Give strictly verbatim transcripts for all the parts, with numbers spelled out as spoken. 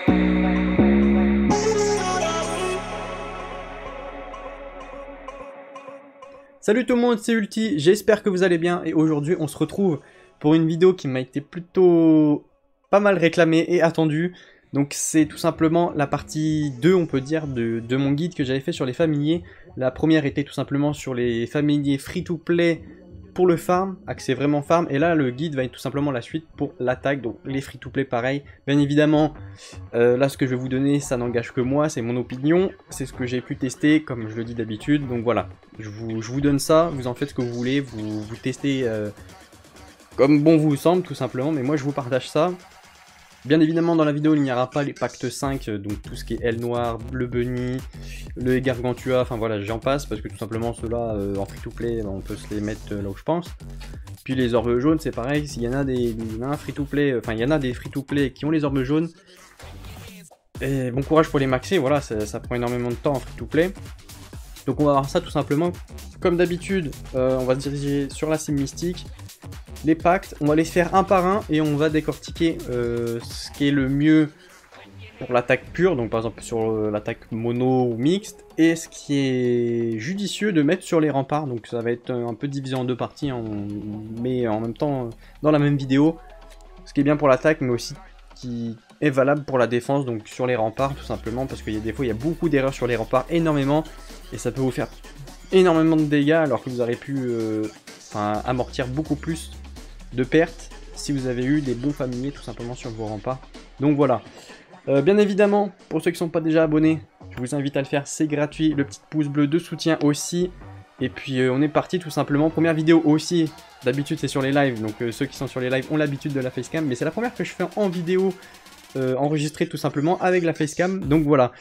Salut tout le monde, c'est Ulti, j'espère que vous allez bien et aujourd'hui on se retrouve pour une vidéo qui m'a été plutôt pas mal réclamée et attendue. Donc c'est tout simplement la partie deux, on peut dire, de, de mon guide que j'avais fait sur les familiers. La première était tout simplement sur les familiers free-to-play pour le farm, accès vraiment farm, et là le guide va être tout simplement la suite pour l'attaque, donc les free-to-play pareil. Bien évidemment, euh, là ce que je vais vous donner ça n'engage que moi, c'est mon opinion, c'est ce que j'ai pu tester comme je le dis d'habitude, donc voilà, je vous, je vous donne ça, vous en faites ce que vous voulez, vous, vous testez euh, comme bon vous semble tout simplement, mais moi je vous partage ça. Bien évidemment dans la vidéo il n'y aura pas les pactes cinq, donc tout ce qui est aile noire, le bunny, le gargantua, enfin voilà j'en passe parce que tout simplement ceux-là euh, en free to play on peut se les mettre euh, là où je pense. Puis les orbes jaunes c'est pareil, s'il y en a des il y en a un free to play, enfin il y en a des free to play qui ont les orbes jaunes. Et bon courage pour les maxer, voilà ça, ça prend énormément de temps en free to play. Donc on va voir ça tout simplement comme d'habitude, euh, on va se diriger sur la sim mystique. Les pactes, on va les faire un par un et on va décortiquer euh, ce qui est le mieux pour l'attaque pure, donc par exemple sur euh, l'attaque mono ou mixte, et ce qui est judicieux de mettre sur les remparts, donc ça va être un peu divisé en deux parties, hein, on met en même temps dans la même vidéo, ce qui est bien pour l'attaque mais aussi qui est valable pour la défense, donc sur les remparts tout simplement, parce qu'il y a des fois il y a beaucoup d'erreurs sur les remparts, énormément, et ça peut vous faire énormément de dégâts alors que vous aurez pu euh, enfin, amortir beaucoup plus de pertes si vous avez eu des bons familiers tout simplement sur vos remparts. Donc voilà, euh, bien évidemment pour ceux qui ne sont pas déjà abonnés je vous invite à le faire, c'est gratuit, le petit pouce bleu de soutien aussi, et puis euh, on est parti tout simplement. Première vidéo aussi, d'habitude c'est sur les lives, donc euh, ceux qui sont sur les lives ont l'habitude de la facecam, mais c'est la première que je fais en vidéo euh, enregistrée tout simplement avec la facecam, donc voilà.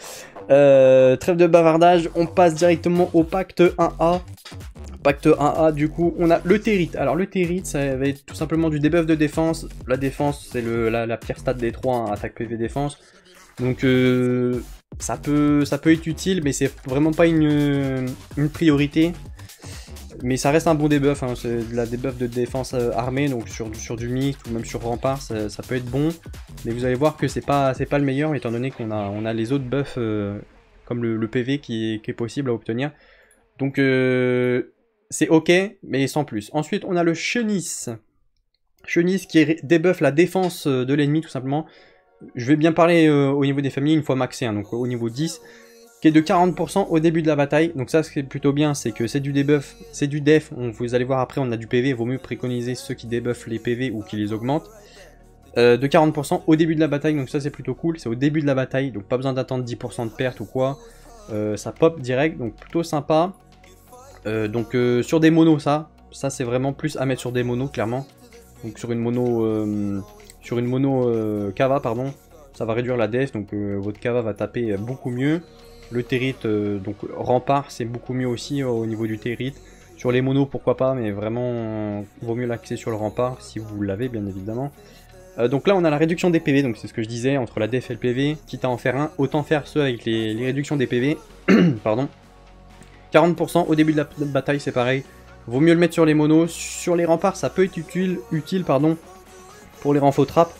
Euh, trêve de bavardage, on passe directement au pacte un A. Pacte un A, du coup, on a le Térite. Alors, le Térite, ça va être tout simplement du debuff de défense. La défense, c'est la, la pire stat des trois, hein, attaque P V défense. Donc, euh, ça, peut, ça peut être utile, mais c'est vraiment pas une, une priorité. Mais ça reste un bon debuff, hein, c'est de la debuff de défense euh, armée, donc sur, sur du mix ou même sur rempart, ça, ça peut être bon. Mais vous allez voir que c'est pas, c'est pas le meilleur, étant donné qu'on a, on a les autres buffs, euh, comme le, le P V qui est, qui est possible à obtenir. Donc, euh, c'est ok, mais sans plus. Ensuite, on a le Chenisse. Chenisse qui débuff la défense de l'ennemi, tout simplement. Je vais bien parler euh, au niveau des familles une fois maxé, hein, donc au niveau dix, qui est de quarante pour cent au début de la bataille. Donc ça, ce qui est plutôt bien, c'est que c'est du debuff, c'est du def. On, vous allez voir après, on a du P V. Il vaut mieux préconiser ceux qui débuffent les P V ou qui les augmentent. Euh, de quarante pour cent au début de la bataille, donc ça c'est plutôt cool. C'est au début de la bataille, donc pas besoin d'attendre dix pour cent de perte ou quoi. Euh, ça pop direct, donc plutôt sympa. Euh, donc euh, sur des monos ça, ça c'est vraiment plus à mettre sur des monos clairement. Donc sur une mono, euh, sur une mono euh, Kava pardon, ça va réduire la def, donc euh, votre Kava va taper beaucoup mieux. Le Térite, euh, donc rempart c'est beaucoup mieux aussi euh, au niveau du Térite. Sur les monos pourquoi pas, mais vraiment euh, vaut mieux l'axer sur le rempart si vous l'avez bien évidemment. Euh, donc là on a la réduction des P V, donc c'est ce que je disais entre la def et le P V, quitte à en faire un, autant faire ceux avec les, les réductions des P V. Pardon. quarante pour cent au début de la bataille, c'est pareil. Vaut mieux le mettre sur les monos. Sur les remparts, ça peut être utile, utile pardon, pour les renfaux trappes.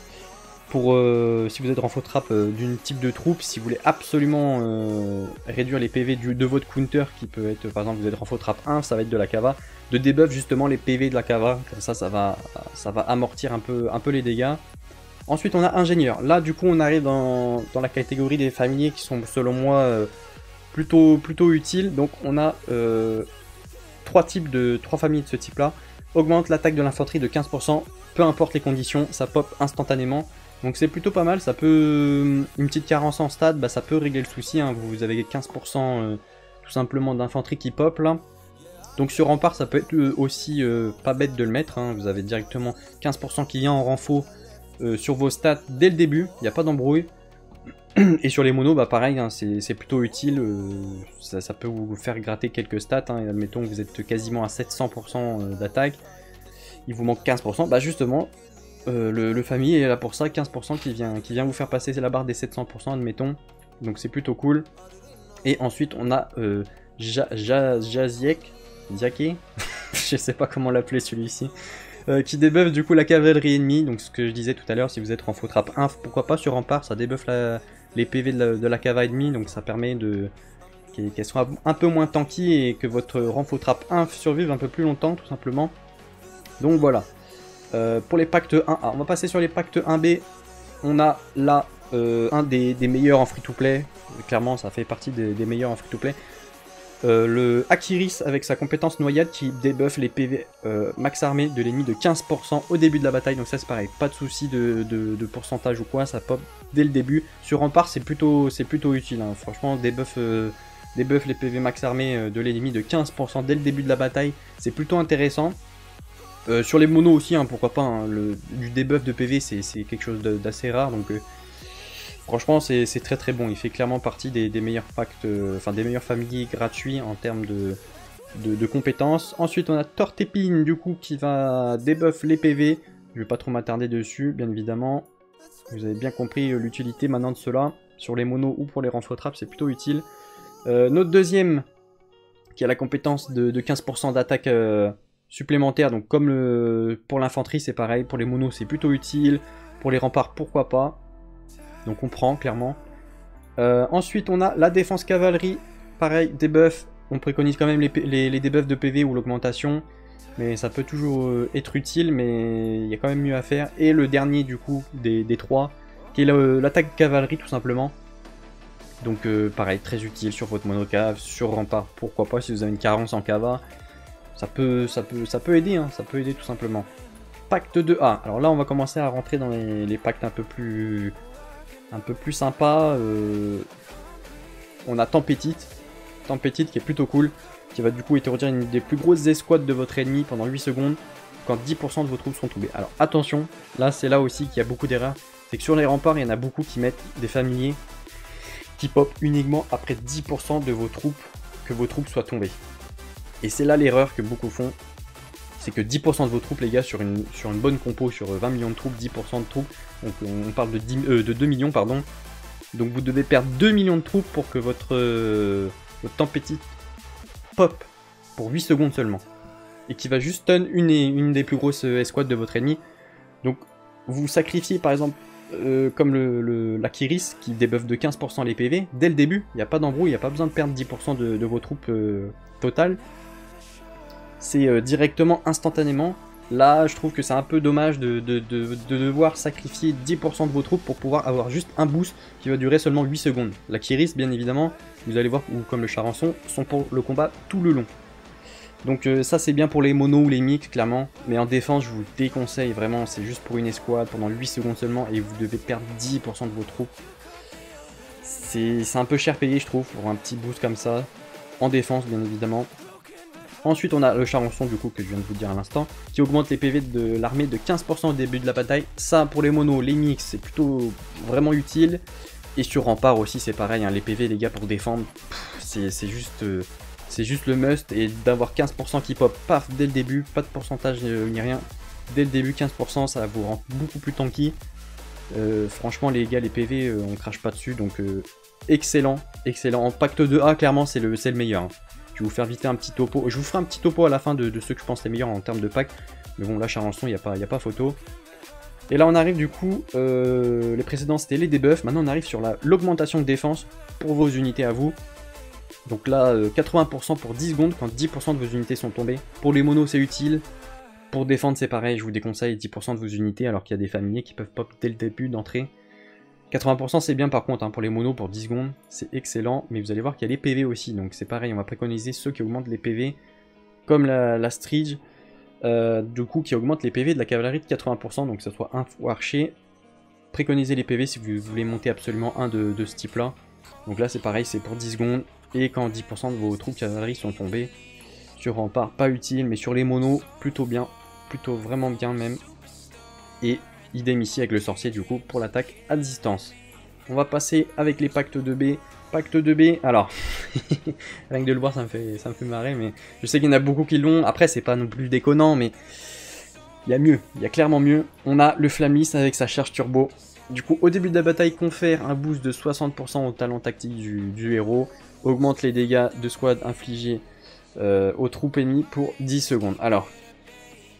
Pour euh, si vous êtes renfaux trappe euh, d'une type de troupe, si vous voulez absolument euh, réduire les P V du, de votre counter, qui peut être, par exemple, vous êtes renfaux trappe un, ça va être de la Kava, de debuff justement les P V de la Kava. Comme ça, ça va, ça va amortir un peu, un peu les dégâts. Ensuite, on a ingénieur. Là, du coup, on arrive dans, dans la catégorie des familiers qui sont, selon moi, euh, Plutôt, plutôt utile. Donc on a euh, trois types de trois familles de ce type là. Augmente l'attaque de l'infanterie de quinze pour cent, peu importe les conditions, ça pop instantanément. Donc c'est plutôt pas mal, ça peut, une petite carence en stade, bah, ça peut régler le souci, hein. Vous avez quinze pour cent euh, tout simplement d'infanterie qui pop là. Donc sur rempart ça peut être euh, aussi euh, pas bête de le mettre, hein. Vous avez directement quinze pour cent qui vient en renfort euh, sur vos stats dès le début, il n'y a pas d'embrouille. Et sur les monos, bah pareil, hein, c'est plutôt utile, euh, ça, ça peut vous faire gratter quelques stats, hein, et admettons que vous êtes quasiment à sept cents pour cent d'attaque, il vous manque quinze pour cent, bah justement, euh, le, le famille est là pour ça, quinze pour cent qui vient, qui vient vous faire passer la barre des sept cents pour cent, admettons, donc c'est plutôt cool. Et ensuite on a euh, ja, ja, Jaziek, Diaké, je sais pas comment l'appeler celui-ci. euh, qui débuffe du coup la cavalerie ennemie. Donc ce que je disais tout à l'heure, si vous êtes renfort trappe un, pourquoi pas sur rempart, ça débuffe la, les P V de la, de la cava ennemie, donc ça permet de qu'elle soit un peu moins tanky et que votre renfort trappe un survive un peu plus longtemps tout simplement. Donc voilà. Euh, pour les pactes un A, on va passer sur les pactes un B. On a là euh, un des, des meilleurs en free-to-play. Clairement, ça fait partie des, des meilleurs en free-to-play. Euh, le Akiris avec sa compétence noyade qui débuffe les P V euh, max armée de l'ennemi de quinze pour cent au début de la bataille. Donc ça c'est pareil, pas de souci de, de, de pourcentage ou quoi, ça pop dès le début. Sur rempart c'est plutôt, plutôt utile, hein. Franchement débuffe, euh, débuffe les P V max armée euh, de l'ennemi de quinze pour cent dès le début de la bataille. C'est plutôt intéressant. Euh, sur les monos aussi, hein, pourquoi pas, hein, le, du debuff de P V c'est quelque chose d'assez rare, donc euh, franchement c'est très très bon, il fait clairement partie des, des meilleurs pactes, euh, enfin des meilleurs familiers gratuits en termes de, de, de compétences. Ensuite on a Tortépine du coup qui va debuff les P V, je vais pas trop m'attarder dessus bien évidemment, vous avez bien compris euh, l'utilité maintenant de cela, sur les monos ou pour les renforts trappes c'est plutôt utile. Euh, notre deuxième qui a la compétence de, de quinze pour cent d'attaque euh, supplémentaire, donc comme le, pour l'infanterie c'est pareil, pour les monos c'est plutôt utile, pour les remparts pourquoi pas, donc on prend clairement. Euh, ensuite on a la défense cavalerie, pareil, debuff, on préconise quand même les, les, les debuffs de P V ou l'augmentation, mais ça peut toujours euh, être utile, mais il y a quand même mieux à faire. Et le dernier du coup des, des trois, qui est l'attaque cavalerie tout simplement. Donc euh, pareil, très utile sur votre monocave, sur rempart, pourquoi pas si vous avez une carence en cava. Ça peut, ça, peut, ça peut aider, hein, ça peut aider tout simplement. Pacte deux A. Alors là, on va commencer à rentrer dans les, les pactes un peu plus, un peu plus sympas. Euh, on a Tempétite. Tempétite qui est plutôt cool. Qui va du coup étourdir une des plus grosses escouades de votre ennemi pendant huit secondes. Quand dix pour cent de vos troupes sont tombées. Alors attention, là c'est là aussi qu'il y a beaucoup d'erreurs. C'est que sur les remparts, il y en a beaucoup qui mettent des familiers qui pop uniquement après dix pour cent de vos troupes, que vos troupes soient tombées. Et c'est là l'erreur que beaucoup font, c'est que dix pour cent de vos troupes les gars, sur une, sur une bonne compo, sur vingt millions de troupes, dix pour cent de troupes, donc on parle de, dix, euh, de deux millions pardon, donc vous devez perdre deux millions de troupes pour que votre, euh, votre Tempétite pop pour huit secondes seulement, et qui va juste stun une, une des plus grosses escouades de votre ennemi. Donc vous sacrifiez par exemple, euh, comme le, le, l'Akiris qui débuffe de quinze pour cent les P V, dès le début, il n'y a pas d'embrouille, il n'y a pas besoin de perdre dix pour cent de, de vos troupes euh, totales. C'est euh, directement, instantanément. Là, je trouve que c'est un peu dommage de, de, de, de devoir sacrifier dix pour cent de vos troupes pour pouvoir avoir juste un boost qui va durer seulement huit secondes. La Kiris, bien évidemment, vous allez voir, ou comme le Charançon, sont pour le combat tout le long. Donc euh, ça, c'est bien pour les monos ou les mix, clairement. Mais en défense, je vous déconseille, vraiment, c'est juste pour une escouade, pendant huit secondes seulement, et vous devez perdre dix pour cent de vos troupes. C'est un peu cher payé, je trouve, pour un petit boost comme ça. En défense, bien évidemment. Ensuite on a le Charançon du coup que je viens de vous dire à l'instant, qui augmente les P V de l'armée de quinze pour cent au début de la bataille. Ça pour les monos, les mix c'est plutôt vraiment utile. Et sur rempart aussi c'est pareil, hein, les P V les gars pour défendre, c'est juste, euh, c'est juste le must. Et d'avoir quinze pour cent qui pop, paf, dès le début, pas de pourcentage euh, ni rien. Dès le début quinze pour cent ça vous rend beaucoup plus tanky. Euh, franchement les gars les P V euh, on crache pas dessus, donc euh, excellent, excellent. En pacte deux A clairement c'est le, le meilleur. Hein. Je vais vous faire vite un petit topo. Je vous ferai un petit topo à la fin de, de ceux que je pense les meilleurs en termes de pack. Mais bon, là, Charançon, il n'y a, a pas photo. Et là, on arrive du coup. Euh, les précédents, c'était les debuffs. Maintenant, on arrive sur l'augmentation de défense pour vos unités à vous. Donc là, euh, quatre-vingts pour cent pour dix secondes quand dix pour cent de vos unités sont tombées. Pour les monos, c'est utile. Pour défendre, c'est pareil. Je vous déconseille dix pour cent de vos unités alors qu'il y a des familiers qui peuvent pop dès le début d'entrée. quatre-vingts pour cent c'est bien par contre, hein, pour les monos pour dix secondes, c'est excellent, mais vous allez voir qu'il y a les P V aussi, donc c'est pareil, on va préconiser ceux qui augmentent les P V, comme la, la Strige, euh, du coup qui augmente les P V de la cavalerie de quatre-vingts pour cent, donc que ce soit un ou archer. Préconisez les P V si vous voulez monter absolument un de, de ce type là, donc là c'est pareil, c'est pour dix secondes, et quand dix pour cent de vos troupes cavalerie sont tombées, sur rempart pas utile, mais sur les monos plutôt bien, plutôt vraiment bien même, et idem ici avec le sorcier du coup pour l'attaque à distance. On va passer avec les pactes deux B. Pacte deux B, alors, rien que de le voir ça me fait, ça me fait marrer, mais je sais qu'il y en a beaucoup qui l'ont. Après c'est pas non plus déconnant, mais il y a mieux, il y a clairement mieux. On a le Flammis avec sa charge turbo. Du coup au début de la bataille confère un boost de soixante pour cent au talent tactique du, du héros. Augmente les dégâts de squad infligés euh, aux troupes ennemies pour dix secondes. Alors,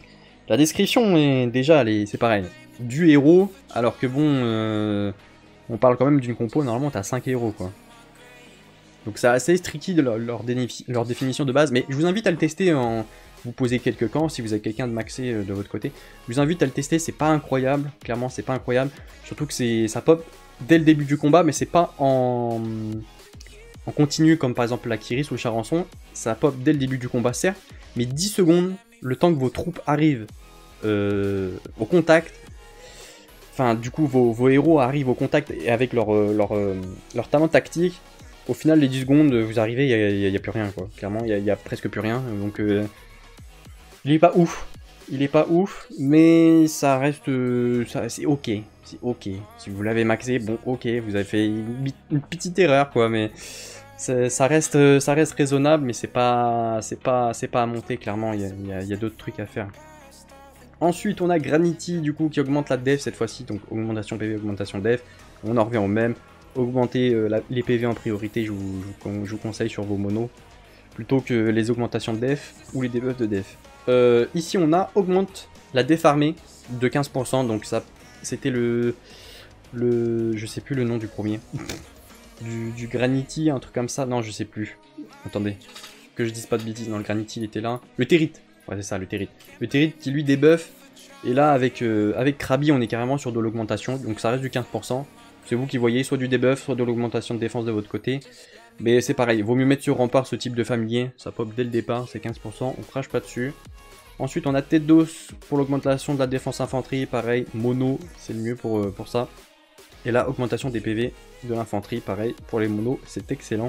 La description est déjà, c'est pareil, du héros, alors que bon, euh, on parle quand même d'une compo, normalement t'as cinq héros quoi. Donc c'est assez tricky de leur, leur, leur définition de base, mais je vous invite à le tester en... Vous posez quelques camps, si vous avez quelqu'un de maxé de votre côté. Je vous invite à le tester, c'est pas incroyable, clairement c'est pas incroyable. Surtout que ça pop dès le début du combat, mais c'est pas en... en continu comme par exemple la Kiris ou le Charançon. Ça pop dès le début du combat certes, mais dix secondes, le temps que vos troupes arrivent euh, au contact. Enfin du coup vos, vos héros arrivent au contact et avec leur, leur, leur, leur talent tactique. Au final les dix secondes, vous arrivez, il n'y a, a, a plus rien quoi. Clairement il n'y a, a presque plus rien, donc... Euh, Il est pas ouf, il est pas ouf, mais ça reste, euh, c'est ok, c'est ok. Si vous l'avez maxé, bon ok, vous avez fait une, une petite erreur quoi, mais ça reste, ça reste raisonnable, mais c'est pas, c'est pas, c'est pas à monter clairement. Il y a, a, a d'autres trucs à faire. Ensuite, on a Granity du coup qui augmente la def cette fois-ci, donc augmentation P V, augmentation def. On en revient au même. Augmenter euh, la, les P V en priorité, je vous, je, vous, je vous conseille sur vos monos, plutôt que les augmentations de def ou les debuffs de def. Euh, ici on a augmente la def armée de quinze pour cent, donc ça c'était le, le... je sais plus le nom du premier. du, du Granity, un truc comme ça, non je sais plus. Attendez, que je dise pas de bêtises, non le Granity il était là. Le Territe, ouais c'est ça le Territe. Le Territe qui lui débuff, et là avec, euh, avec Krabi on est carrément sur de l'augmentation, donc ça reste du quinze pour cent. C'est vous qui voyez, soit du debuff, soit de l'augmentation de défense de votre côté. Mais c'est pareil, vaut mieux mettre sur rempart ce type de familier, ça pop dès le départ, c'est quinze pour cent, on crache pas dessus. Ensuite on a tête d'os pour l'augmentation de la défense infanterie, pareil, mono, c'est le mieux pour, euh, pour ça. Et là, augmentation des P V de l'infanterie, pareil, pour les monos, c'est excellent.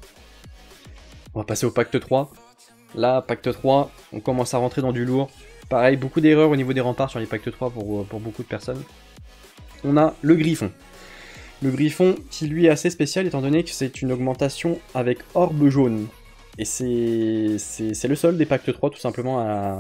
On va passer au pacte trois. Là, pacte trois, on commence à rentrer dans du lourd. Pareil, beaucoup d'erreurs au niveau des remparts sur les pactes trois pour, pour beaucoup de personnes. On a le griffon. Le griffon qui lui est assez spécial étant donné que c'est une augmentation avec orbe jaune. Et c'est le seul des pactes trois tout simplement à,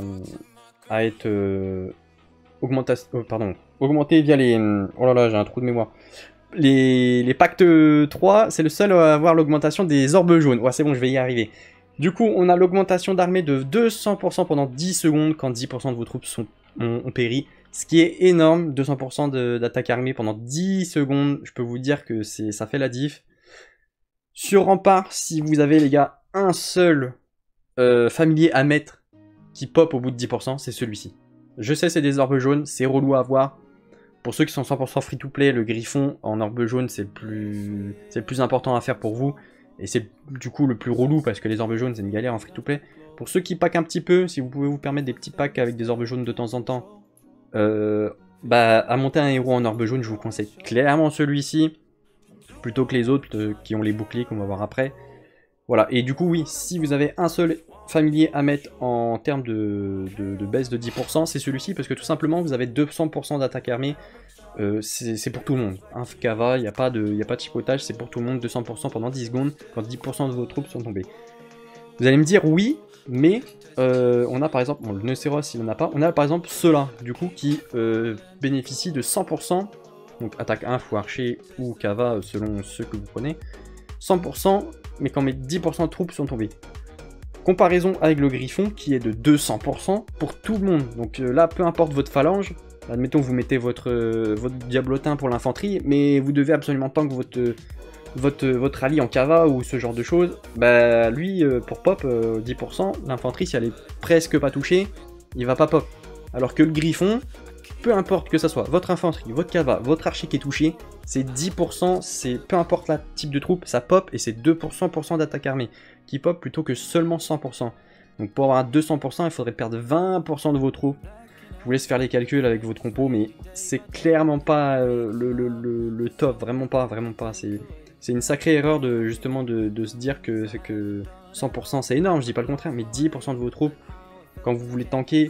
à être euh, augmenta euh, pardon, augmenté via les... Oh là là, j'ai un trou de mémoire. Les, les pactes trois, c'est le seul à avoir l'augmentation des orbes jaunes. Ouais, c'est bon, je vais y arriver. Du coup, on a l'augmentation d'armée de deux cents pour cent pendant dix secondes quand dix pour cent de vos troupes sont, ont, ont péri. Ce qui est énorme, deux cents pour cent d'attaque armée pendant dix secondes. Je peux vous dire que ça fait la diff. Sur rempart, si vous avez les gars un seul euh, familier à mettre qui pop au bout de dix pour cent, c'est celui-ci. Je sais c'est des orbes jaunes, c'est relou à voir. Pour ceux qui sont cent pour cent free to play, le griffon en orbe jaune c'est le plus c'est le plus important à faire pour vous. Et c'est du coup le plus relou parce que les orbes jaunes c'est une galère en free to play. Pour ceux qui packent un petit peu, si vous pouvez vous permettre des petits packs avec des orbes jaunes de temps en temps, euh, bah à monter un héros en orbe jaune, je vous conseille clairement celui-ci. Plutôt que les autres euh, qui ont les boucliers qu'on va voir après. Voilà, et du coup oui, si vous avez un seul familier à mettre en termes de, de, de baisse de dix pour cent, c'est celui-ci, parce que tout simplement vous avez deux cents pour cent d'attaque armée, euh, c'est pour tout le monde. Hein, Kava, il n'y a pas de, y a pas de chipotage, c'est pour tout le monde, deux cents pour cent pendant dix secondes, quand dix pour cent de vos troupes sont tombées. Vous allez me dire oui, mais euh, on a par exemple, bon, le Nocéros il n'en a pas, on a par exemple ceux-là, du coup, qui euh, bénéficient de cent pour cent, donc attaque un, fou archer ou Kava selon ceux que vous prenez, cent pour cent, mais quand mes dix pour cent de troupes sont tombées. Comparaison avec le griffon qui est de deux cents pour cent pour tout le monde. Donc euh, là, peu importe votre phalange, admettons vous mettez votre, euh, votre diablotin pour l'infanterie, mais vous devez absolument tank votre, votre, votre rallye en Kava ou ce genre de choses. Bah lui, euh, pour pop, euh, dix pour cent, l'infanterie, si elle est presque pas touchée, il va pas pop. Alors que le griffon, peu importe que ça soit votre infanterie, votre Kava, votre archer qui est touché, c'est dix pour cent, c'est peu importe le type de troupe, ça pop et c'est deux pour cent d'attaque armée qui pop plutôt que seulement cent pour cent. Donc pour avoir un deux cents pour cent, il faudrait perdre vingt pour cent de vos troupes. Je vous laisse faire les calculs avec votre compo, mais c'est clairement pas euh, le, le, le, le top, vraiment pas, vraiment pas. C'est une sacrée erreur de justement de, de se dire que, que cent pour cent c'est énorme, je dis pas le contraire, mais dix pour cent de vos troupes, quand vous voulez tanker,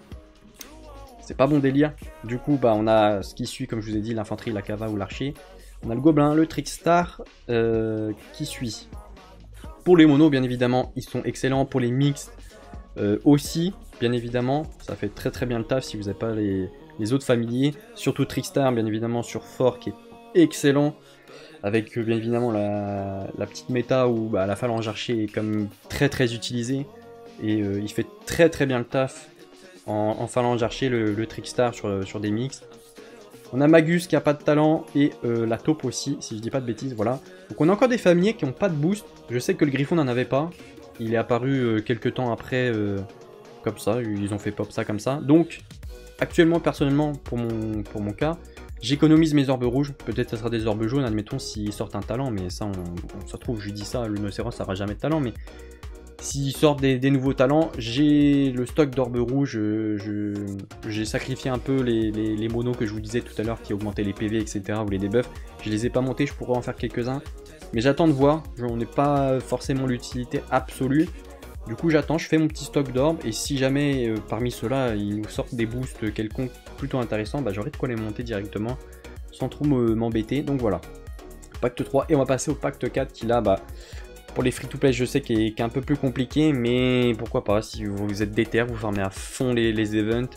c'est pas bon délire. Du coup, bah, on a ce qui suit, comme je vous ai dit, l'infanterie, la Kava ou l'archer. On a le gobelin, le trickstar euh, qui suit. Pour les monos, bien évidemment, ils sont excellents. Pour les mix euh, aussi, bien évidemment. Ça fait très très bien le taf si vous n'avez pas les, les autres familiers. Surtout trickstar, bien évidemment, sur fort qui est excellent. Avec bien évidemment la, la petite méta où bah, la phalange archer est comme très très utilisée. Et euh, il fait très très bien le taf. en, en phalange archer, le, le Trickstar sur, sur des mix. On a Magus qui a pas de talent et euh, la taupe aussi, si je dis pas de bêtises, voilà. Donc on a encore des familiers qui ont pas de boost. Je sais que le Griffon n'en avait pas. Il est apparu euh, quelques temps après, euh, comme ça, ils ont fait pop ça comme ça. Donc, actuellement, personnellement, pour mon, pour mon cas, j'économise mes orbes rouges. Peut-être ça sera des orbes jaunes, admettons, s'ils sortent un talent, mais ça, on, on se trouve, je dis ça, le Nocéros, ça n'aura jamais de talent, mais... S'ils sortent des, des nouveaux talents, j'ai le stock d'orbes rouges, j'ai je, sacrifié un peu les, les, les monos que je vous disais tout à l'heure qui augmentaient les P V, et cetera, ou les debuffs. Je les ai pas montés, je pourrais en faire quelques-uns. Mais j'attends de voir, j'en ai pas forcément l'utilité absolue. Du coup j'attends, je fais mon petit stock d'orbes, et si jamais euh, parmi ceux-là, ils nous sortent des boosts quelconques plutôt intéressants, bah, j'aurai de quoi les monter directement, sans trop m'embêter. Donc voilà, pacte trois, et on va passer au pacte quatre qui là, bah... Pour les free-to-play, je sais qu'il est, qu est un peu plus compliqué, mais pourquoi pas, si vous, vous êtes déter, vous farmez à fond les, les events,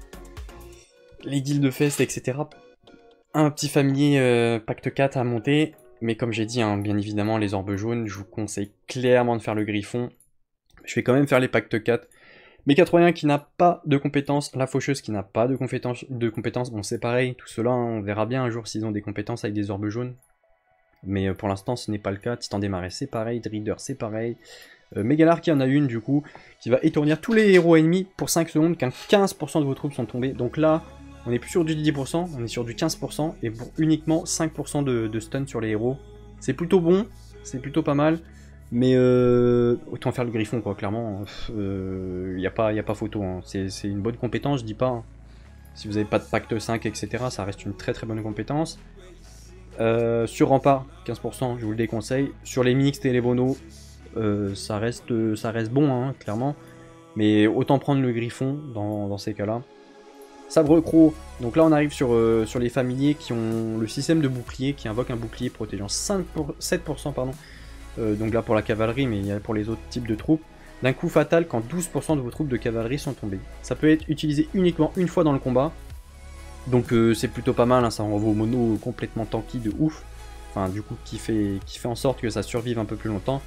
les guildes de fest, et cetera. Un petit familier euh, pacte quatre à monter, mais comme j'ai dit, hein, bien évidemment, les orbes jaunes, je vous conseille clairement de faire le griffon. Je vais quand même faire les pacte quatre. Méca Troyen qui n'a pas de compétences, la faucheuse qui n'a pas de compétences, de compétences. Bon, c'est pareil, tout cela, hein, on verra bien un jour s'ils ont des compétences avec des orbes jaunes. Mais pour l'instant ce n'est pas le cas. Titan démarré c'est pareil, Drider c'est pareil. Euh, Mégalar qui en a une du coup, qui va étournir tous les héros ennemis pour cinq secondes, quand quinze pour cent de vos troupes sont tombées. Donc là, on n'est plus sur du dix pour cent, on est sur du quinze pour cent, et pour uniquement cinq pour cent de, de stun sur les héros. C'est plutôt bon, c'est plutôt pas mal, mais euh, autant faire le griffon quoi, clairement, il euh, n'y a, a pas photo, hein. C'est une bonne compétence, je dis pas. Hein. Si vous n'avez pas de pacte cinq, et cetera, ça reste une très très bonne compétence. Euh, sur Rempart, quinze pour cent, je vous le déconseille. Sur les mixtes et les bonos, euh, ça, reste, ça reste bon, hein, clairement. Mais autant prendre le griffon dans, dans ces cas-là. Sabre Croc, donc là on arrive sur, euh, sur les familiers qui ont le système de bouclier, qui invoque un bouclier protégeant cinq pour, sept pour cent, pardon. Euh, donc là pour la cavalerie, mais il y a pour les autres types de troupes. D'un coup fatal quand douze pour cent de vos troupes de cavalerie sont tombées. Ça peut être utilisé uniquement une fois dans le combat. Donc euh, c'est plutôt pas mal, hein, ça rend vos monos complètement tanky de ouf. Enfin du coup qui fait, qui fait en sorte que ça survive un peu plus longtemps.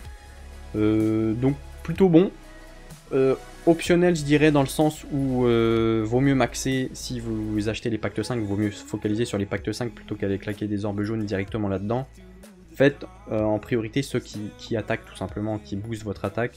Euh, donc plutôt bon. Euh, optionnel je dirais dans le sens où euh, vaut mieux maxer si vous, vous achetez les pactes cinq, vaut mieux se focaliser sur les pactes cinq plutôt qu'aller claquer des orbes jaunes directement là-dedans. Faites euh, en priorité ceux qui, qui attaquent tout simplement, qui boostent votre attaque.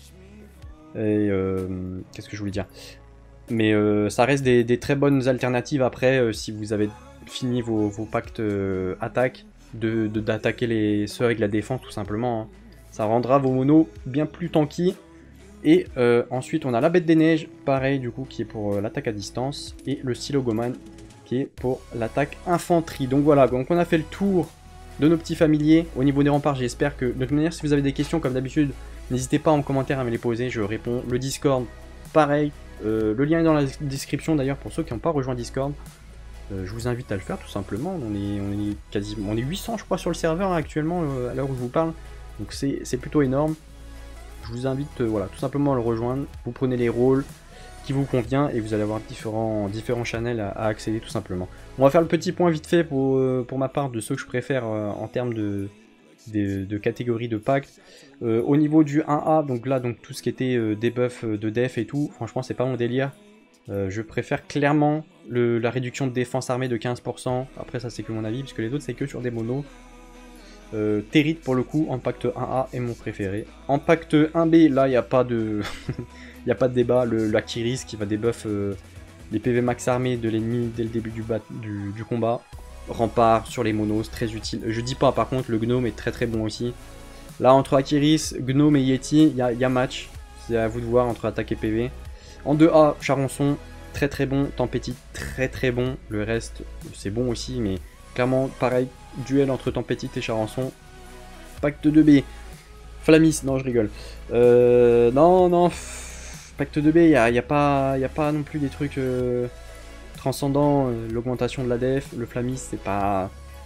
Et euh, qu'est-ce que je voulais dire ? Mais euh, ça reste des, des très bonnes alternatives après, euh, si vous avez fini vos, vos pactes euh, attaque, de, de, d'attaquer les ceux avec la défense tout simplement. Hein. Ça rendra vos monos bien plus tanky. Et euh, ensuite on a la bête des neiges, pareil du coup, qui est pour euh, l'attaque à distance. Et le Stylogoman, qui est pour l'attaque infanterie. Donc voilà, donc on a fait le tour de nos petits familiers. Au niveau des remparts, j'espère que, de toute manière, si vous avez des questions comme d'habitude, n'hésitez pas en commentaire à me les poser, je réponds. Le Discord, pareil. Euh, le lien est dans la description d'ailleurs pour ceux qui n'ont pas rejoint Discord. Euh, je vous invite à le faire tout simplement. On est, on est, quasiment, on est huit cents je crois sur le serveur hein, actuellement euh, à l'heure où je vous parle. Donc c'est plutôt énorme. Je vous invite euh, voilà, tout simplement à le rejoindre. Vous prenez les rôles qui vous convient et vous allez avoir différents, différents channels à, à accéder tout simplement. On va faire le petit point vite fait pour, euh, pour ma part de ceux que je préfère euh, en termes de, de, de catégorie de pacte. Euh, au niveau du un A, donc là donc tout ce qui était euh, debuff de def et tout, franchement c'est pas mon délire. Euh, je préfère clairement le, la réduction de défense armée de quinze pour cent. Après ça c'est que mon avis, puisque les autres c'est que sur des monos. Euh, Territ pour le coup en pacte un A est mon préféré. En pacte un B là il n'y a pas de il y a pas de débat, le l'Akiris qui va debuff euh, les P V max armés de l'ennemi dès le début du, bat, du, du combat. Rempart sur les monos, très utile. Je dis pas par contre le gnome est très très bon aussi. Là entre Akiris, gnome et Yeti, il y, y a match. C'est à vous de voir entre attaque et P V. En deux A, Charançon, très très bon. Tempétite, très très bon. Le reste, c'est bon aussi, mais clairement, pareil, duel entre Tempétite et Charançon. Pacte deux B, Flamis, non je rigole. Euh, non, non, Pacte deux B, il n'y a, y a, pas, y a pas non plus des trucs euh, transcendants. L'augmentation de la def, le Flamis, c'est pas...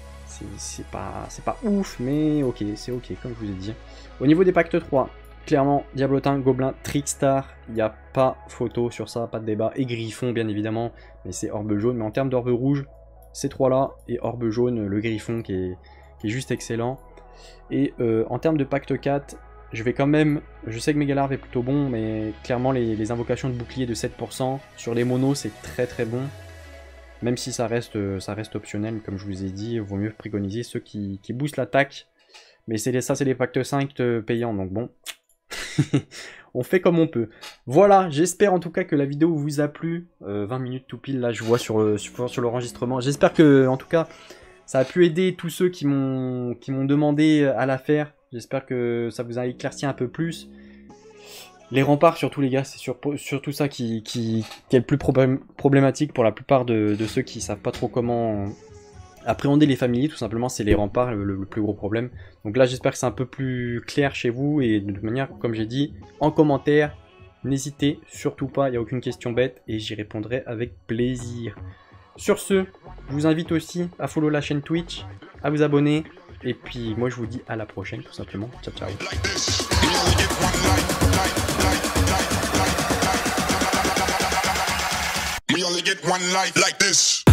C'est pas, c'est pas ouf, mais ok, c'est ok, comme je vous ai dit. Au niveau des pactes trois, clairement, Diablotin, Gobelin, Trickstar, il n'y a pas photo sur ça, pas de débat. Et Griffon, bien évidemment, mais c'est Orbe Jaune. Mais en termes d'Orbe Rouge, ces trois-là, et Orbe Jaune, le Griffon qui est, qui est juste excellent. Et euh, en termes de pacte quatre, je vais quand même... Je sais que Megalarve est plutôt bon, mais clairement les, les invocations de bouclier de sept pour cent sur les monos, c'est très très bon. Même si ça reste, ça reste optionnel, comme je vous ai dit, il vaut mieux préconiser ceux qui, qui boostent l'attaque. Mais les, ça, c'est les pactes cinq payants, donc bon. On fait comme on peut. Voilà, j'espère en tout cas que la vidéo vous a plu. Euh, vingt minutes tout pile, là, je vois sur, le, sur, sur l'enregistrement. J'espère que, en tout cas, ça a pu aider tous ceux qui m'ont qui m'ont demandé à la faire. J'espère que ça vous a éclairci un peu plus. Les remparts, surtout les gars, c'est sur, surtout ça qui, qui, qui est le plus problème, problématique pour la plupart de, de ceux qui savent pas trop comment appréhender les familles. Tout simplement, c'est les remparts le, le plus gros problème. Donc là, j'espère que c'est un peu plus clair chez vous. Et de toute manière, comme j'ai dit, en commentaire, n'hésitez surtout pas, il n'y a aucune question bête et j'y répondrai avec plaisir. Sur ce, je vous invite aussi à follow la chaîne Twitch, à vous abonner. Et puis moi, je vous dis à la prochaine, tout simplement. Ciao, ciao. We only get one life like this.